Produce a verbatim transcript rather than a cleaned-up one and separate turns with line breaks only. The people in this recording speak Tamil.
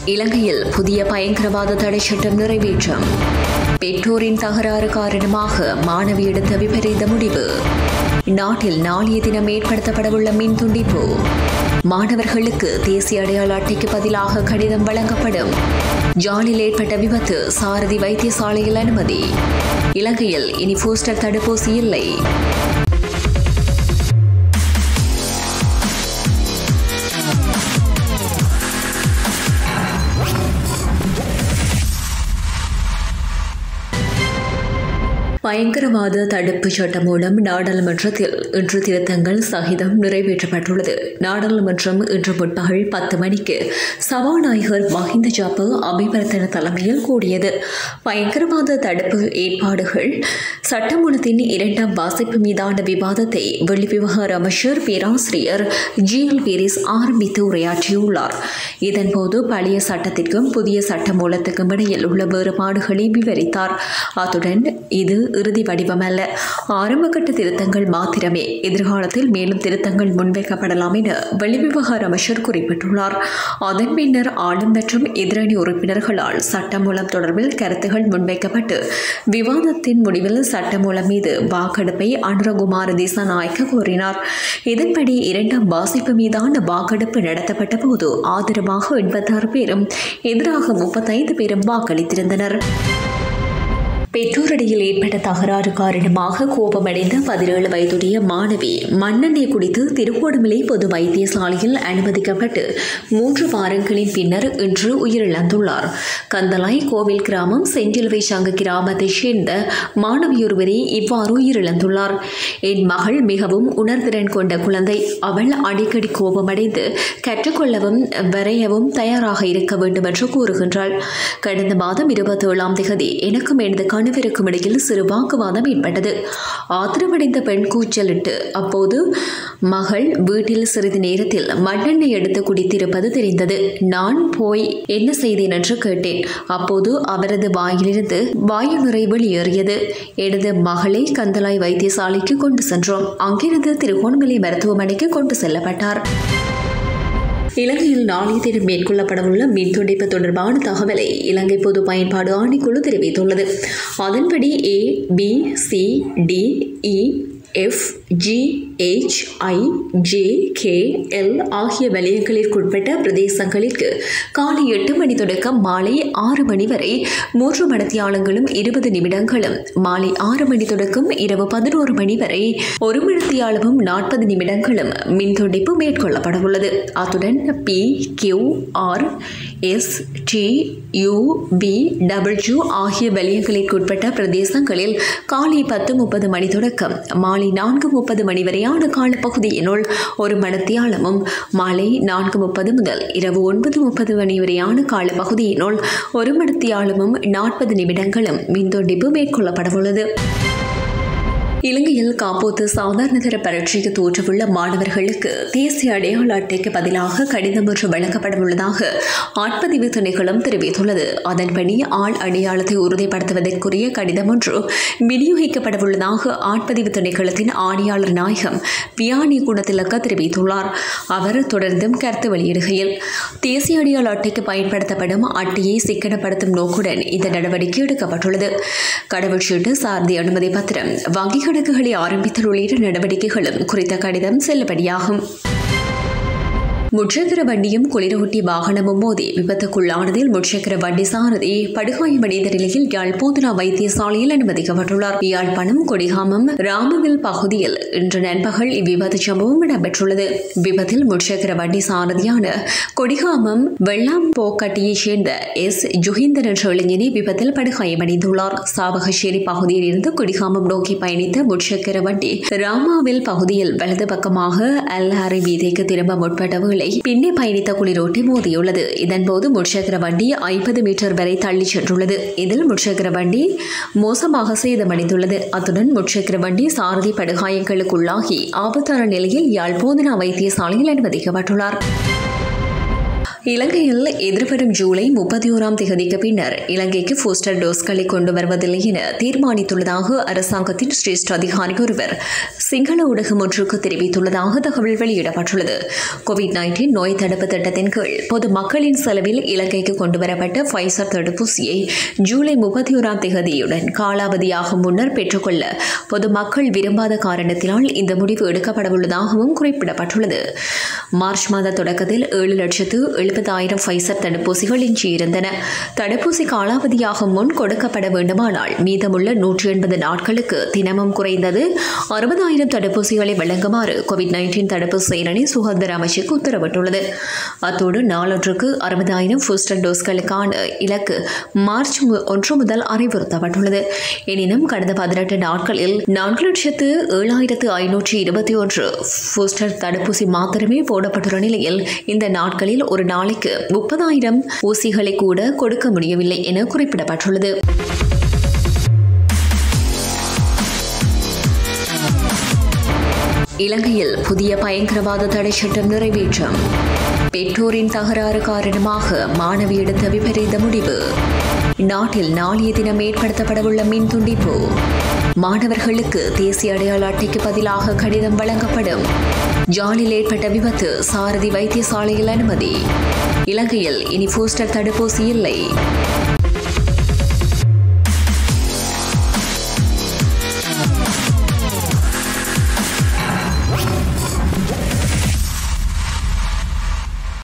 இலங்கையில் புதிய பயங்கரவாத தடை சட்டம் நிறைவேற்றம். பெற்றோரின் தகராறு காரணமாக மாணவி எடுத்த விபரீத முடிவு. நாட்டில் நாளைய தினம் ஏற்படுத்தப்படவுள்ள மின் துண்டிப்பு. மாணவர்களுக்கு தேசிய அடையாள அட்டைக்கு பதிலாக கடிதம் வழங்கப்படும். ஜாலில் ஏற்பட்ட விபத்து, சாரதி வைத்தியசாலையில் அனுமதி. இலங்கையில் இனி பூஸ்டர் தடுப்பூசி இல்லை. பயங்கரவாத தடுப்பு சட்டம் மூலம் நாடாளுமன்றத்தில் இன்று திருத்தங்கள் சகிதம் நிறைவேற்றப்பட்டுள்ளது. நாடாளுமன்றம் இன்று முற்பகல் பத்து மணிக்கு சபாநாயகர் மஹிந்த ஜாப அபிவர்த்தன தலைமையில் கூடியது. பயங்கரவாத தடுப்பு ஏற்பாடுகள் சட்டமூலத்தின் இரண்டாம் வாசிப்பு மீதான விவாதத்தை வெளிவிவகார அமைச்சர் பேராசிரியர் ஜி எல் பீரிஸ் ஆரம்பித்து உரையாற்றியுள்ளார். இதன்போது பழைய சட்டத்திற்கும் புதிய சட்டமூலத்துக்கும் இடையில் உள்ள வேறுபாடுகளை விவரித்தார். அத்துடன் இது இறுதி வடிவம் அல்ல, ஆரம்பகட்ட திருத்தங்கள் மாத்திரமே, எதிர்காலத்தில் மேலும் திருத்தங்கள் முன்வைக்கப்படலாம் என வெளிவிவகார அமைச்சர் குறிப்பிட்டுள்ளார். அதன் பின்னர் ஆளும் மற்றும் எதிரணி உறுப்பினர்களால் சட்டமூலம் தொடர்பில் கருத்துகள் முன்வைக்கப்பட்டு விவாதத்தின் முடிவில் சட்டமூலம் மீது வாக்கெடுப்பை அனுரகுமார திசாநாயக்க கோரினார். இதன்படி இரண்டாம் வாசிப்பு மீதான வாக்கெடுப்பு நடத்தப்பட்ட போது ஆதரவாக எண்பத்தாறு பேரும் எதிராக முப்பத்தைந்து பேரும் வாக்களித்திருந்தனர். பெற்றோரிடையில் ஏற்பட்ட தகராறு காரணமாக கோபமடைந்த பதினேழு வயதுடைய மாணவி மண்ணெண்ணெய் குடித்து திருகோணமலை பொது வைத்தியசாலையில் அனுமதிக்கப்பட்டு மூன்று வாரங்களின் பின்னர் இன்று உயிரிழந்துள்ளார். கந்தலாய் கோவில் கிராமம் செஞ்சிலுவை சங்க கிராமத்தைச் சேர்ந்த மாணவியொருவரே இவ்வாறு உயிரிழந்துள்ளார். என் மகள் மிகவும் உணர்திறன் கொண்ட குழந்தை. அவள் அடிக்கடி கோபமடைந்து கற்றுக்கொள்ளவும் வரையவும் தயாராக இருக்க வேண்டும் என்று கூறுகின்றாள். கடந்த மாதம் இருபத்தி ஏழாம் தேதி எனக்கும் எனது கணவருக்கும் இடையில் சிறு வாக்குவாதம் ஏற்பட்டது. ஆத்திரமடைந்த பெண் கூச்சலிட்டு அப்போது மகள் வீட்டில் சிறிது நேரத்தில் மண்ணெண்ணெய் எடுத்து குடித்திருப்பது தெரிந்தது. நான் போய் என்ன செய்தேன் என்று கேட்டேன். அப்போது அவரது வாயிலிருந்து வாயு நுரை வெளியேறியது. எனது மகளை கந்தலாய் வைத்தியசாலைக்கு கொண்டு சென்றோம். அங்கிருந்து திருகோணமலை மருத்துவமனைக்கு கொண்டு செல்லப்பட்டார். இலங்கையில் நாளைய தினம் மேற்கொள்ளப்படவுள்ள மின் துண்டிப்பு தொடர்பான தகவலை இலங்கை பொது பயன்பாடு ஆணைக்குழு தெரிவித்துள்ளது. அதன்படி A, B, C, D, E, F, G, H, I, J, K, L ஆகிய வலயங்களிற்குட்பட்ட பிரதேசங்களிற்கு காலை எட்டு மணி தொடக்கம் மாலை ஆறு மணி வரை மூன்று மணித்தியாலங்களும் இருபது நிமிடங்களும், மாலை ஆறு மணி தொடக்கம் இரவு பதினோரு மணி வரை ஒரு மணித்தியாலமும் நாற்பது நிமிடங்களும் மின் துண்டிப்பு மேற்கொள்ளப்படவுள்ளது. அத்துடன் P, Q, R, S, T, U, V, W ஆகிய வலயங்களிற்குட்பட்ட பிரதேசங்களில் காலை பத்து முப்பது மணி தொடக்கம் மாலை நான்கு முப்பது மணி வரையான காலப்பகுதியினுள் ஒரு மணித்தியாலமும், மாலை நான்கு முப்பது முதல் இரவு ஒன்பது முப்பது மணி வரையான காலப்பகுதியினுள் ஒரு மணித்தியாலமும் நாற்பது நிமிடங்களும் மின்துண்டிப்பு மேற்கொள்ளப்படவுள்ளது. இலங்கையில் காப்போத்து சாதாரண தர பரீட்சைக்கு தோற்றவுள்ள மாணவர்களுக்கு தேசிய அடையாள அட்டைக்கு பதிலாக கடிதம் ஒன்று வழங்கப்படவுள்ளதாக ஆட்பதிவு திணைக்களம் தெரிவித்துள்ளது. அதன்படி ஆள் அடையாளத்தை உறுதிப்படுத்துவதற்குரிய கடிதம் ஒன்று விநியோகிக்கப்படவுள்ளதாக ஆட்பதிவு திணைக்களத்தின் ஆணையாளர் நாயகம் வியானி குணத்திலக்க தெரிவித்துள்ளார். அவர் தொடர்ந்தும் கருத்து வெளியிடுகையில், தேசிய அடையாள அட்டைக்கு பயன்படுத்தப்படும் அட்டையை சிக்கனப்படுத்தும் நோக்குடன் இந்த நடவடிக்கை எடுக்கப்பட்டுள்ளது. கடவுச்சீட்டு, சார்தி அனுமதி பத்திரம், வங்கிகள் கணக்குகளை ஆரம்பித்தல் உள்ளிட்ட நடவடிக்கைகளும் குறித்த கடிதம் செல்லுபடியாகும். முச்சக்கர வண்டியும் குளிரூட்டி வாகனமும் மோதி விபத்துக்குள்ளானதில் முச்சக்கர வண்டி சாரதி படுகாயமடைந்த நிலையில் யாழ்ப்பாண வைத்தியசாலையில் அனுமதிக்கப்பட்டுள்ளார். யாழ்ப்பாணம் கொடிகாமம் ராமவில் பகுதியில் இன்று நண்பகல் இவ்விபத்து சம்பவம் இடம்பெற்றுள்ளது. விபத்தில் முச்சக்கர வண்டி சாரதியான கொடிகாமம் வெள்ளாம்போக்கட்டியைச் சேர்ந்த எஸ் ஜுஹிந்தன் என்ற இளைஞனே விபத்தில் படுகாயமடைந்துள்ளார். சாவகச்சேரி பகுதியில் இருந்து கொடிகாமம் நோக்கி பயணித்த முச்சக்கர வண்டி ராமாவில் பகுதியில் வலது பக்கமாக அல்லாரி வீதிக்கு திரும்ப முற்பட்ட பின்னே பயணித்த குளிரோட்டி மோதியுள்ளது. இதன்போது முச்சக்கர வண்டி ஐம்பது மீட்டர் வரை தள்ளி சென்றுள்ளது. இதில் முச்சக்கர வண்டி மோசமாக சேதமடைந்துள்ளது. அத்துடன் முச்சக்கர வண்டி சாரதி படுகாயங்களுக்குள்ளாகி ஆபத்தான நிலையில் யாழ்ப்பாண வைத்தியசாலையில் அனுமதிக்கப்பட்டுள்ளார். இலங்கையில் எதிர்வரும் ஜூலை முப்பத்தி ஓராம் தேதிக்கு பின்னர் இலங்கைக்கு பூஸ்டர் டோஸ்களை கொண்டு வருவதில்லை என தீர்மானித்துள்ளதாக அரசாங்கத்தின் சிரேஷ்ட அதிகாரி ஒருவர் சிங்கள ஊடகம் ஒன்றுக்கு தெரிவித்துள்ளதாக தகவல் வெளியிடப்பட்டுள்ளது. கோவிட் நைன்டீன் நோய் தடுப்பு திட்டத்தின் கீழ் பொது மக்களின் செலவில் இலங்கைக்கு கொண்டுவரப்பட்ட ஃபைசர் தடுப்பூசியை ஜூலை முப்பத்தி ஓராம் தேதியுடன் காலாவதியாகும் முன்னர் பெற்றுக்கொள்ள பொதுமக்கள் விரும்பாத காரணத்தினால் இந்த முடிவு எடுக்கப்படவுள்ளதாகவும் குறிப்பிடப்பட்டுள்ளது. மார்ச் மாத தொடக்கத்தில் ஏழு லட்சத்து எழுபதாயிரம் ஃபைசர் தடுப்பூசிகள் எஞ்சியிருந்தன. தடுப்பூசி காலாவதியாகும் முன் கொடுக்கப்பட வேண்டுமானால் மீதமுள்ள நூற்றி எண்பது நாட்களுக்கு தினமும் குறைந்தது அறுபதாயிரம் தடுப்பூசிகளை வழங்குமாறு கோவிட் நைன்டீன் தடுப்பு செயலணி சுகாதார அமைச்சுக்கு உத்தரவிட்டுள்ளது. அத்தோடு நாளொன்றுக்கு அறுபதாயிரம் பூஸ்டர் டோஸ்களுக்கான இலக்கு மார்ச் ஒன்று முதல் அறிவுறுத்தப்பட்டுள்ளது. எனினும் கடந்த பதினெட்டு நாட்களில் நான்கு லட்சத்து ஏழாயிரத்து ஐநூற்றி இருபத்தி ஒன்று பூஸ்டர் தடுப்பூசி மாத்திரமே போடப்பட்டுள்ள நிலையில் இந்த நாட்களில் ஒரு நாளைக்கு முப்பதாயிரம் ஊசிகளை கூட கொடுக்க முடியவில்லை என குறிப்பிடப்பட்டுள்ளது. இலங்கையில் புதிய பயங்கரவாத தடை சட்டம் நிறைவேற்றம். பெற்றோரின் தகராறு காரணமாக மாணவி எடுத்த விபரீத முடிவு. நாட்டில் நாளைய தினம் ஏற்படுத்தப்படவுள்ள மின் துண்டிப்பு. மாணவர்களுக்கு தேசிய அடையாள அட்டைக்கு பதிலாக கடிதம் வழங்கப்படும். ஜாலில் ஏற்பட்ட விபத்து, சாரதி வைத்தியசாலையில் அனுமதி. இலங்கையில் இனி பூஸ்டர் தடுப்பூசி இல்லை.